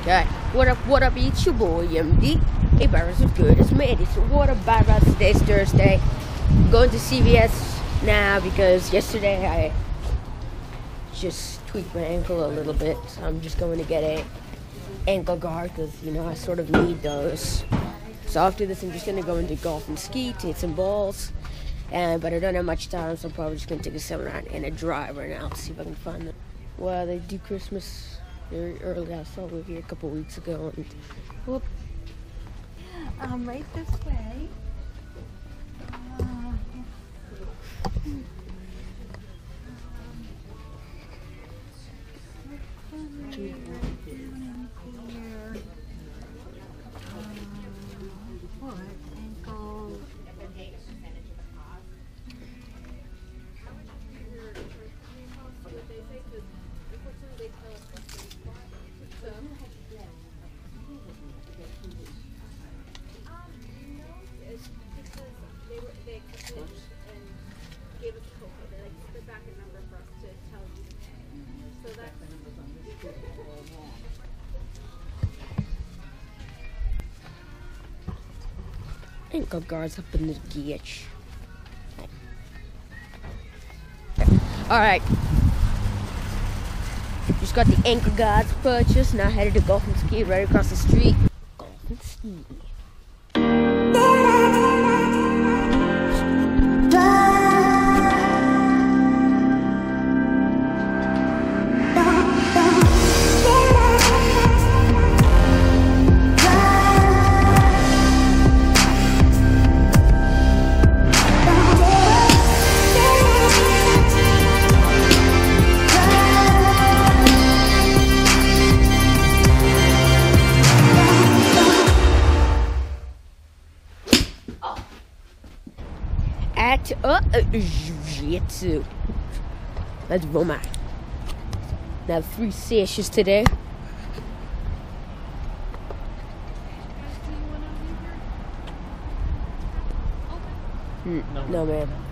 Okay, what up, it's your boy, MD. Hey, Barris, what's good? It's Mandy. So what about today's Thursday? I'm going to CVS now because yesterday I just tweaked my ankle a little bit. So I'm just going to get a ankle guard because, you know, I sort of need those. So after this, I'm just going to go into golf and ski, take some balls. But I don't have much time, so I'm probably just going to take a 7-round and a drive right now to see if I can find them. Well, they do Christmas very early. I saw it here a couple weeks ago, and whoop. Right this way. Ankle. Ankle guards up in the ditch. Alright. Just got the ankle guards purchased. Now headed to golf and ski right across the street. Golf and ski. Jiu-Jitsu. Let's Roma. Now 3 sessions today. No, man.